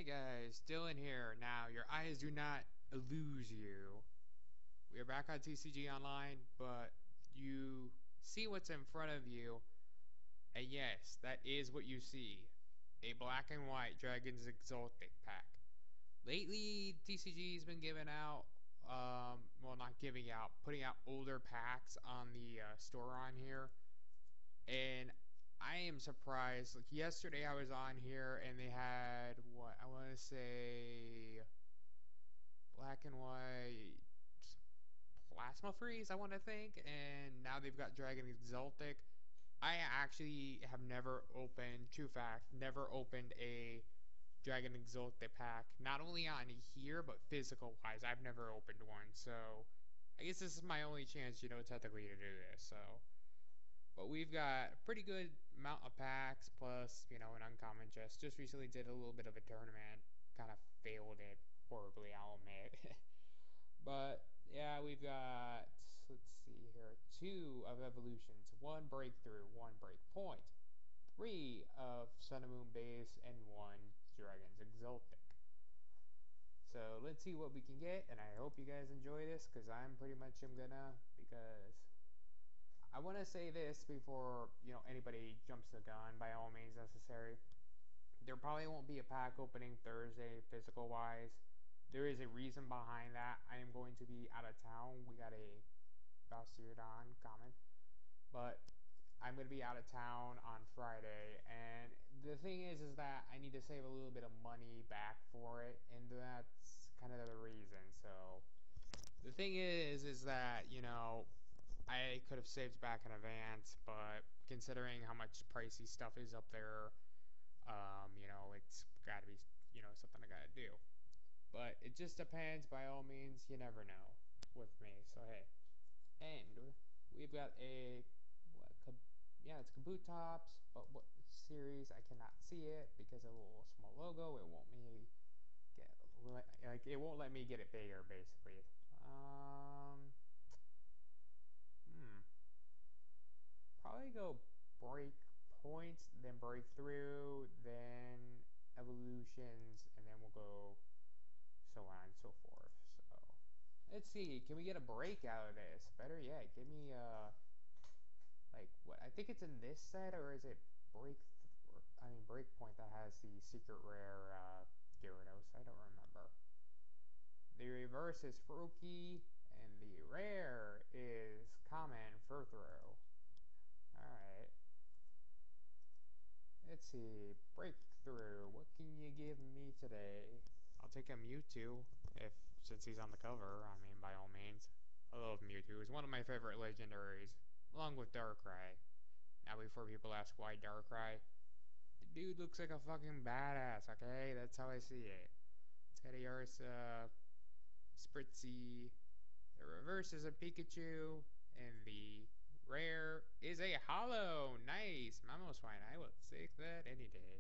Guys, Dylan here. Now, your eyes do not lose you. We are back on TCG Online, but you see what's in front of you, and yes, that is what you see. A black and white Dragon's Exaltic pack. Lately, TCG's been giving out, well, not giving out, putting out older packs on the store on here, and I am surprised. Like yesterday, I was on here and they had what I want to say black and white plasma freeze. I want to think, and now they've got Dragon Exaltic. I actually have never opened, true fact, never opened a Dragon Exaltic pack. Not only on here, but physical wise, I've never opened one. So I guess this is my only chance, technically to do this. So. But we've got a pretty good amount of packs, plus, an uncommon chest. Just recently did a little bit of a tournament. Kind of failed it horribly, I'll admit. But, yeah, we've got, let's see here, 2 of Evolutions, 1 Breakthrough, 1 Breakpoint, 3 of Sun and Moon Base, and 1 Dragon's Exaltic. So, let's see what we can get, and I hope you guys enjoy this, because I'm pretty much gonna, because I want to say this before, anybody jumps the gun, by all means necessary. There probably won't be a pack opening Thursday, physical-wise. There is a reason behind that. I am going to be out of town. We got a Valsirodon common. But I'm going to be out of town on Friday. And the thing is that I need to save a little bit of money back for it. And that's kind of the reason. So, the thing is that, I could have saved back in advance, but considering how much pricey stuff is up there, it's got to be, something I got to do. But it just depends. By all means, you never know with me. So hey, and we've got a it's Kabutops, but what series? I cannot see it because of a little small logo. It won't me get it won't let me get it bigger, basically. Probably go break points, then breakthrough, then evolutions, and then we'll go so on and so forth. So let's see, can we get a break out of this? Better yet, give me like what I think it's in this set, or is it breakpoint that has the secret rare Gyarados? I don't remember. The reverse is Froakie, and the rare is common Furthrow. Alright. Let's see. Breakthrough. What can you give me today? I'll take a Mewtwo, since he's on the cover. I mean, by all means. I love Mewtwo. He's one of my favorite legendaries, along with Darkrai. Now, before people ask why Darkrai, the dude looks like a fucking badass, okay? That's how I see it. It's got a Yarsa, Spritzy. The reverse is a Pikachu, and the rare is a hollow. Nice. Mamoswine. I will take that any day.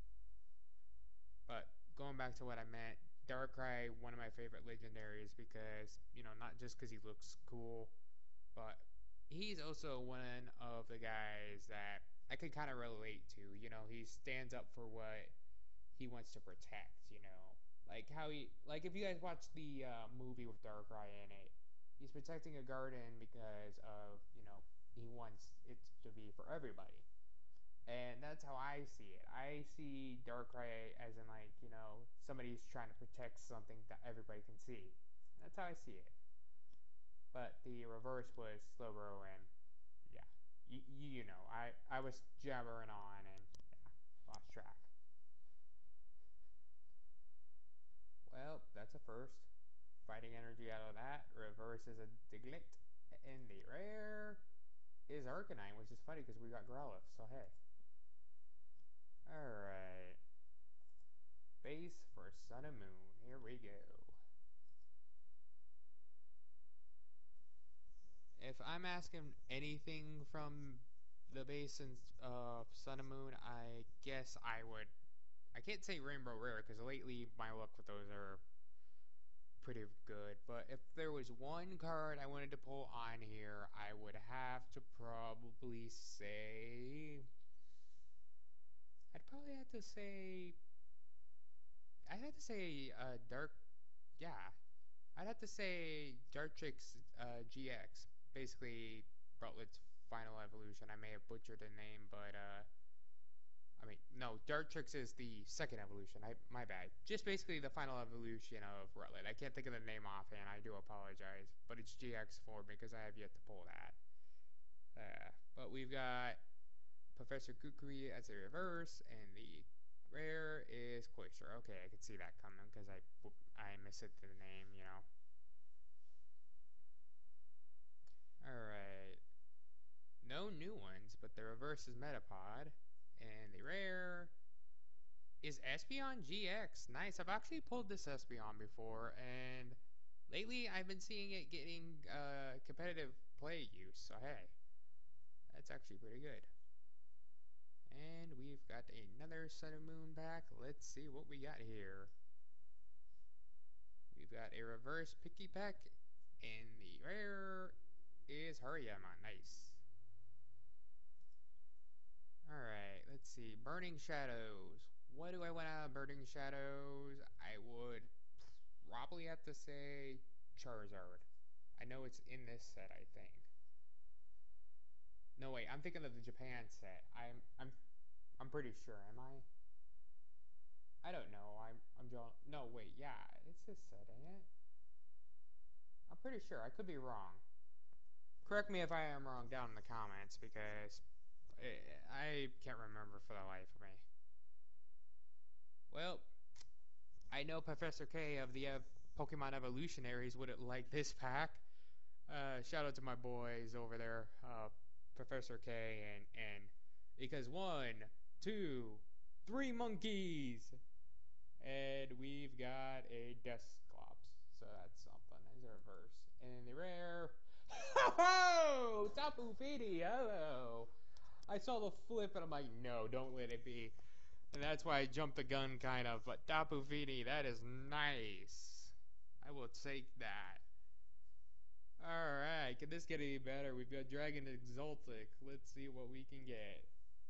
But going back to what I meant, Darkrai, one of my favorite legendaries because, not just because he looks cool, but he's also one of the guys that I could kind of relate to. He stands up for what he wants to protect, Like how if you guys watch the movie with Darkrai in it, he's protecting a garden because of, he wants it to be for everybody. And that's how I see it. I see Darkrai as in somebody's trying to protect something that everybody can see. That's how I see it. But the reverse was Slowbro, and yeah, I was jabbering on and lost track. Well, that's a first. Fighting energy out of that. Reverse is a Diglett. And the rare is Arcanine, which is funny because we got Growlithe, so hey. Alright. Base for Sun and Moon. Here we go. If I'm asking anything from the base of Sun and Moon, I guess I would. I can't say Rainbow Rare because lately my luck with those are pretty good. But if there was one card I wanted to pull on here, I would have to probably say. I'd probably have to say I'd have to say Dark. Yeah, I'd have to say Dartrix GX. Basically, Rutled's final evolution. I may have butchered the name, but I mean, no, Dartrix is the second evolution. My bad. Just basically the final evolution of Rutlet. I can't think of the name offhand. I do apologize, but it's GX form because I have yet to pull that. But we've got Professor Kukui as a reverse, and the rare is Cloister. Okay, I could see that coming because I missed the name, you know. All right, no new ones, but the reverse is Metapod, and the rare is Espeon GX. Nice. I've actually pulled this Espeon before, and lately I've been seeing it getting competitive play use. So hey, that's actually pretty good. And we've got another Sun and Moon pack. Let's see what we got here. We've got a reverse Picky pack, and the rare is Hariyama. Nice. Alright, let's see. Burning Shadows. What do I want out of Burning Shadows? I would probably have to say Charizard. I know it's in this set, I think. No, wait, I'm thinking of the Japan set. I'm pretty sure. Am I? I don't know. I'm no, wait, yeah, it's this set, ain't it? I'm pretty sure. I could be wrong. Correct me if I am wrong down in the comments because I can't remember for the life of me. Well, I know Professor K of the Pokemon Evolutionaries wouldn't like this pack. Shout out to my boys over there, Professor K and because 1, 2, 3 monkeys, and we've got a Dusclops, so that's something as a reverse. And the rare, ho Tapu Fini, hello. I saw the flip and I'm like, no, don't let it be. And that's why I jumped the gun kind of. But Tapu Fini, that is nice. I will take that. Alright, can this get any better? We've got Dragon Exaltic. Let's see what we can get.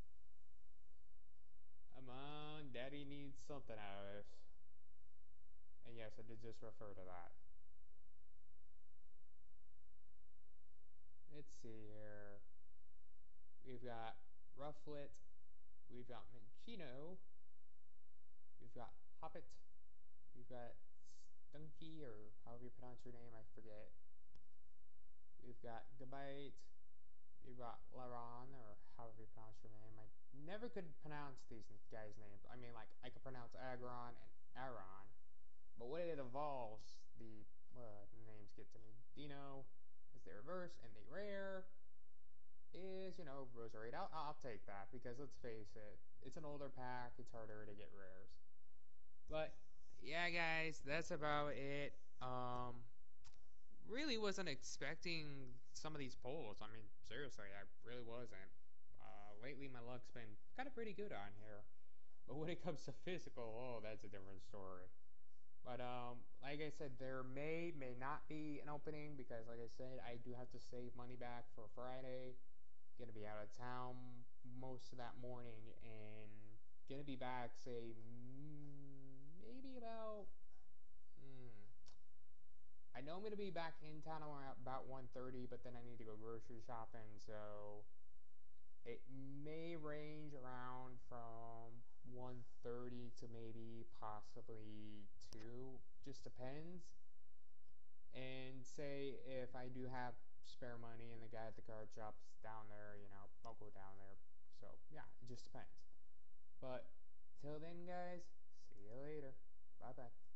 Come on, Daddy needs something out of this. And yes, I did just refer to that. Let's see here. We've got Rufflet. We've got Minccino. We've got Hoppet. We've got Stunky, or however you pronounce your name, I forget. We've got Gabite. We've got Laron, or however you pronounce your name. I never could pronounce these guys' names. I mean, like, I could pronounce Aggron and Aron, but when it evolves, the names get to me. Dino is the reverse, and the rare is, you know, Roserade. I'll take that, because let's face it, it's an older pack, it's harder to get rares. But, yeah, guys, that's about it. Really wasn't expecting some of these polls. I mean, seriously, I really wasn't. Lately, my luck's been kind of pretty good on here. But when it comes to physical, oh, that's a different story. But like I said, there may not be an opening because, like I said, I do have to save money back for Friday. Gonna be out of town most of that morning, and gonna be back, say, maybe about. I know I'm gonna be back in town around about 1:30, but then I need to go grocery shopping, so it may range around from 1:30 to maybe possibly 2. Just depends. And say if I do have spare money and the guy at the card shop's down there, you know, I'll go down there. So yeah, it just depends. But till then, guys, see you later. Bye bye.